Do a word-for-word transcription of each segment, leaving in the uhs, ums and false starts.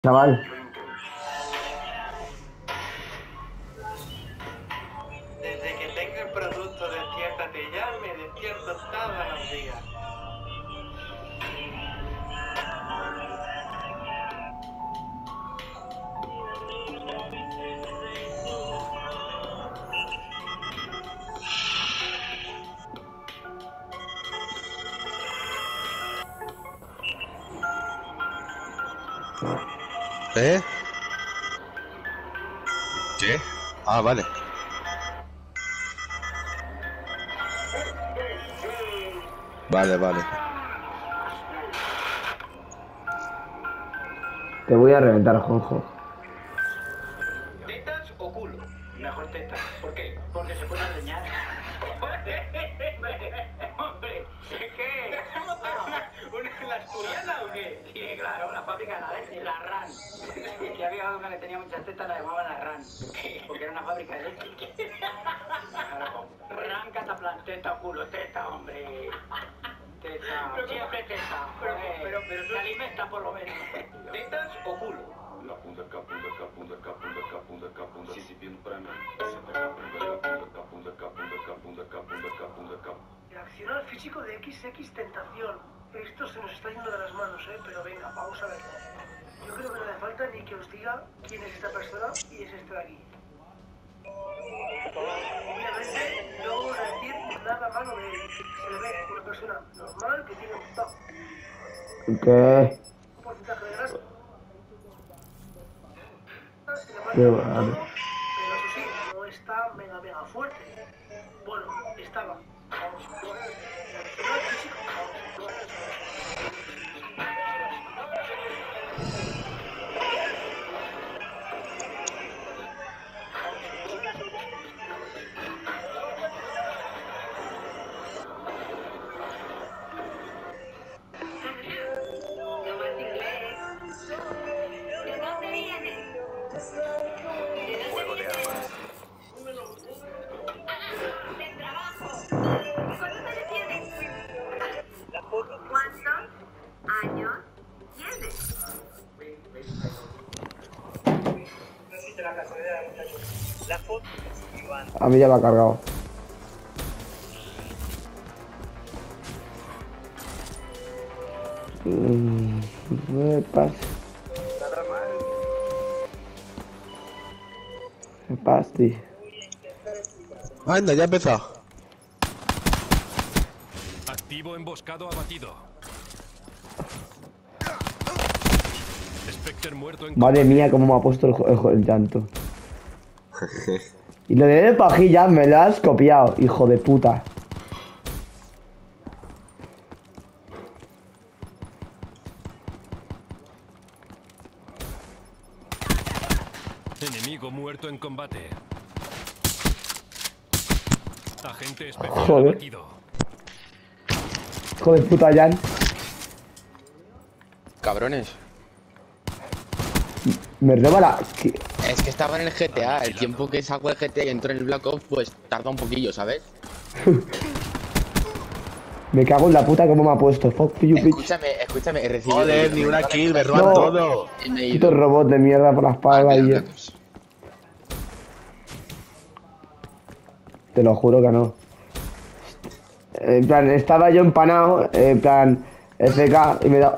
Chaval. Desde que tengo el producto Despiértate Ya, me despierto todos los días. ¿Eh? ¿Qué? Ah, vale. Vale, vale. Te voy a reventar, Juanjo. ¿Tetas o culo? Mejor tetas. ¿Por qué? Porque se pueden enseñar. Hombre, ¿qué? ¿Una, ¿La asturiana o qué? Sí, claro, una fábrica de la leche, la R A N. Que había una que tenía muchas tetas, la llamaban la R A N. Porque era una fábrica de leche. Claro. R A N cataplan, teta o culo, teta, hombre. Teta, siempre teta. Pero, pero, pero se alimenta por lo menos. ¿Tetas o culo? La punta K, punta K, punta K, punta K, punta K, punta si si bien para mí. Punta K, punta K, punta K, punta K, punta K, punta K, punta K. Reacciona al físico de equis equis Tentación. Esto se nos está yendo de las manos, ¿eh? Pero venga, vamos a verlo. Yo creo que no hace falta ni que os diga quién es esta persona y es este de aquí. Obviamente, no vamos a decir nada malo de él. Se le ve una persona normal que tiene un top. ¿Qué? Un porcentaje de grasa. Qué vale. Pero eso sí, no está mega mega fuerte. Bueno, estaba. Vamos a ver. Reacciona al físico. Vamos a ver. Juego de armas. ¡De trabajo! ¿Cuántos años tienes? ¿Cuántos años tienes? A mí ya lo ha cargado. Mm, me pasa. Me pasti. Anda, ya ha empezado. Activo emboscado abatido. Spectre muerto en Madre mía, cómo me ha puesto el, el, el llanto. Y lo de pajilla me lo has copiado, hijo de puta. Enemigo muerto en combate. Agente especial Joder. abatido. Hijo de puta, Jan. Cabrones. Me roba la... ¿Qué? Es que estaba en el G T A. El tiempo que saco el G T A y entro en el Black Ops, pues tarda un poquillo, ¿sabes? Me cago en la puta cómo me ha puesto. Fuck you, bitch. Escúchame, escúchame, he recibido... Joder, ni una kill, me roban No. todo. Y me he Puto ido. robot de mierda por la Ah, espalda y... mira, pues. Te lo juro que no. En plan, estaba yo empanado, en plan, F K, y me da...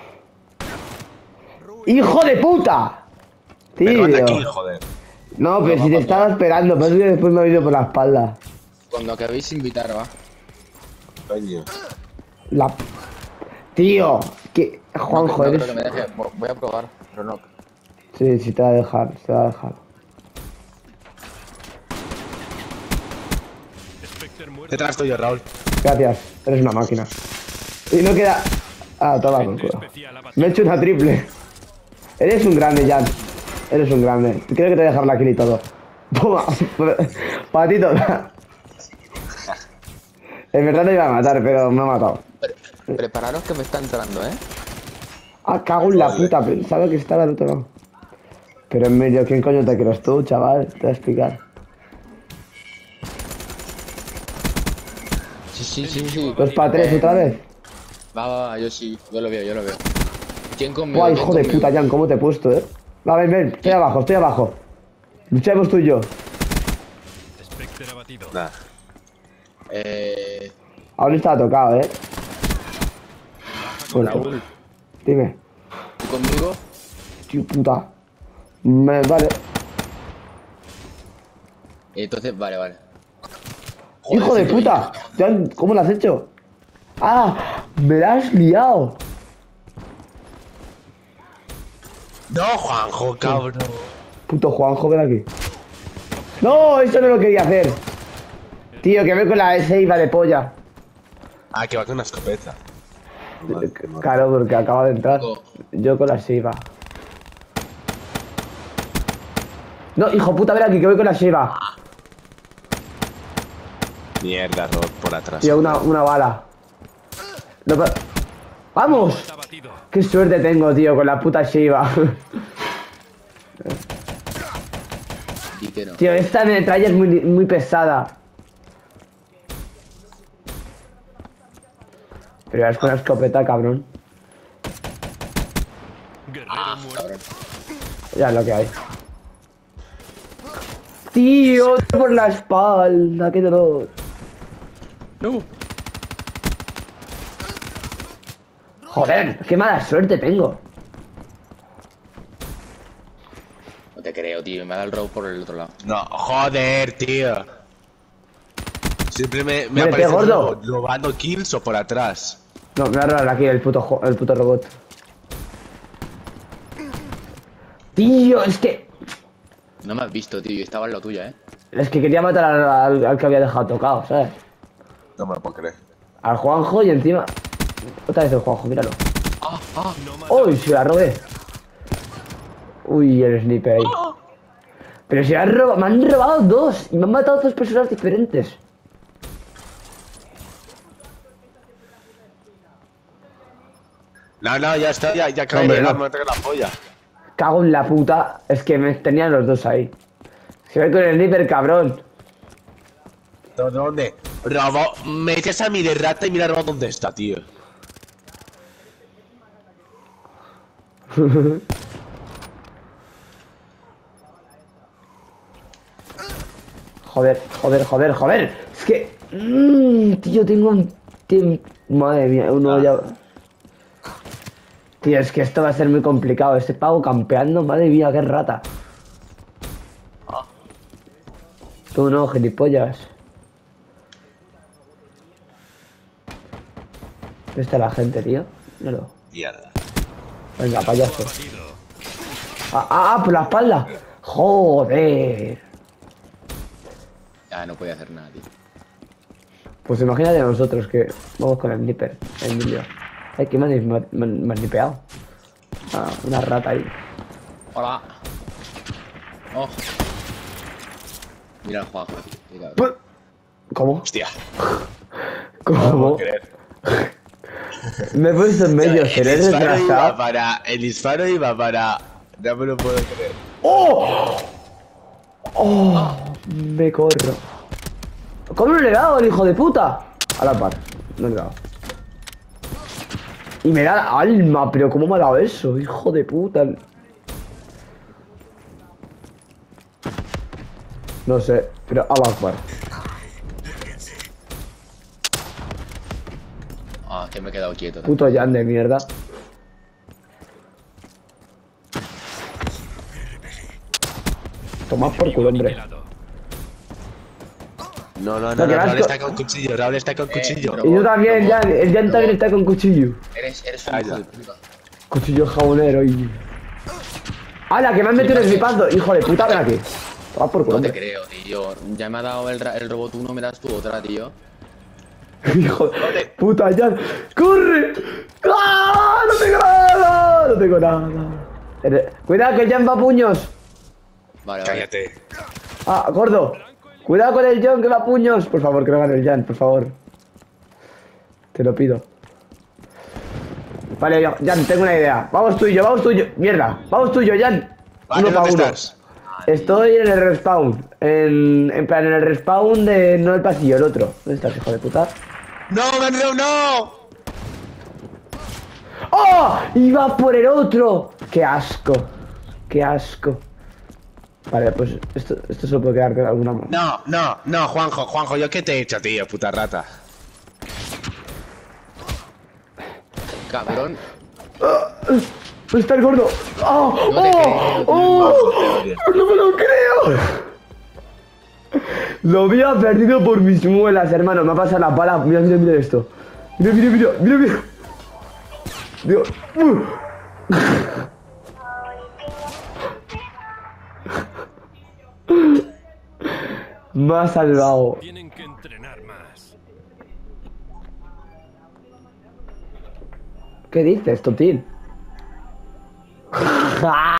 ¡Hijo de puta! Me roban la kill, Tío. joder. No, pero si te estaba esperando, pero es que después me ha ido por la espalda. Cuando acabéis invitar, va. Coño. La... Tío, que... Juanjo, no, no eres... creo que me deje. Voy a probar, pero no. Sí, sí te va a dejar, te va a dejar. Spectre muerto. Detrás tuyo, Raúl. Gracias, eres una máquina. Y no queda... Ah, toma con Agente culo. especial abatido. Me he hecho una triple. Eres un grande, Jan. Eres un grande. Creo que te voy a dejar la kill y todo. Toma. Patito. En verdad te iba a matar, pero me ha matado. Pre- prepararos que me está entrando, ¿eh? Ah, cago en la puta. Pensaba que estaba al otro lado. Pero en medio, ¿quién coño te crees tú, chaval? Te voy a explicar. Sí, sí, sí, sí. Dos para tres otra vez. Va, va, va, yo sí, yo lo veo, yo lo veo. cien conmigo. Guay, cien hijo de conmigo. puta, Jan, ¿cómo te he puesto, eh? Va, ven, ven, estoy abajo, estoy abajo. Luchemos tú y yo. Spectre abatido. Nah. Eh. Aún está tocado, eh. Bueno, Raúl, dime. ¿tú conmigo? Tío, puta. Me, vale. Entonces, vale, vale. ¡Hijo de sí, puta! Jan, ¿cómo lo has hecho? ¡Ah! ¡Me la has liado! No, Juanjo, cabrón. Puto Juanjo, ven aquí. ¡No! Eso no lo quería hacer. Tío, que voy con la S iba de polla. Ah, que va con una escopeta. Vale, qué mal. Claro, porque acaba de entrar. Go. Yo con la Shiva. No, hijo puta, ven aquí, que voy con la Shiva. Mierda, Rod, por atrás. Tío, una, una bala. No, pero- ¡Vamos! Está abatido. ¡Qué suerte tengo, tío, con la puta Shiva! Di que no. Tío, esta metralla es muy, muy pesada. Pero es con la escopeta, cabrón. Guerrero muerto. Ya es lo que hay. Tío, por la espalda, qué dolor. No. Joder, qué mala suerte tengo. No te creo, tío. Me ha dado el robo por el otro lado. No, joder, tío. Siempre me, me Muérete, aparece gordo. ro- robando kills o por atrás. No, me va a robar aquí el puto, jo- el puto robot. Tío, es que... No me has visto, tío. Yo estaba en lo tuya, eh. Es que quería matar al, al- al que había dejado tocado, ¿sabes? No me lo puedo creer. Al Juanjo y encima... Otra vez el Juanjo, míralo. Ah, ah. No mata. ¡Uy, se la robé! Uy, el sniper ahí. Pero se han robado... Me han robado dos. Y me han matado dos personas diferentes. No, no, ya está, ya, ya cae, Hombre, ya no. me va a traer la polla. Cago en la puta. Es que me tenían los dos ahí. Se ve con el sniper, cabrón. ¿Dónde? Robo, me echas a mí de rata y mira Robo dónde está, tío. Joder, joder, joder, joder. Es que... Mmm, tío, tengo un... tiemp- Madre mía, uno ya... Tío, es que esto va a ser muy complicado. Este pavo campeando, madre mía, qué rata. Tú no, gilipollas. ¿Dónde está la gente, tío? Míralo. Mierda. Venga, payaso. Abatido. Ah, ah, ah, por la espalda. Joder. Ya no podía hacer nada, tío. Pues imagínate a nosotros que vamos con el sniper, el vídeo. Ay, que me han, me han- me han snipeado. Ah, una rata ahí. Hola. Oh. Mira el Juanjo, tío. Qué cabrón. Pu- ¿Cómo? Hostia. No ¿Cómo? puedo creer. Me he puesto en medio, el, seré disparo iba retrasado. para, el disparo iba para... No me lo puedo creer. ¡Oh! ¡Oh! Me corro. ¿Cómo no le he dado el hijo de puta? A la par, no le he dado. Y me da alma, pero ¿cómo me ha dado eso? Hijo de puta. No sé, pero a Akbar. Ah, que me he quedado quieto. Puto Jan de mierda. Tomad por culo, hombre. Aniquilado. No, no, No, no, que no, vas Raúl con- está con cuchillo, Raúl está con cuchillo. pero- Y tú también, Robot, Jan. El Jan robot. también está con cuchillo. Eres, eres un Ah, hijo ya. de puta. Cuchillo jabonero y... ¡Hala, que me han metido un snipazo! Hijo de puta, ven aquí. Toma por culo, No te hombre. creo, tío. Ya me ha dado el, ra- el robot uno, me das tú otra, tío. Hijo de puta, Jan. ¡Corre! ¡Ah! ¡No tengo nada! No tengo nada. Eh, Cuidado que el Jan va a puños. Vale, vale. Cállate. Ah, gordo. Cuidado con el Jan que va a puños. Por favor, que no gane el Jan, por favor. Te lo pido. Vale, yo- Jan, tengo una idea. Vamos tú y yo, vamos tú y yo. Mierda, vamos tú y yo, Jan. Vale, Uno pa' ¿dónde uno. estás? Estoy en el respawn. En, en plan, en el respawn de... No el pasillo, el otro. ¿Dónde estás, hijo de puta? ¡No, Manro, no! ¡Oh! ¡Iba por el otro! ¡Qué asco! ¡Qué asco! Vale, pues esto, esto se lo puede quedar de alguna manera. No, no, no, Juanjo, Juanjo, ¿yo qué te he hecho, tío, puta rata? Cabrón. ¡Está el gordo! ¡Oh! No te ¡Oh! creo, ¡Oh! ¡No me lo creo! Lo había perdido por mis muelas, hermano. Me ha pasado la bala. Mira, mira, mira esto. Mira, mira, mira, mira, mira. Dios. Uh. Me ha salvado. Tienen que entrenar más. ¿Qué dices, Totil?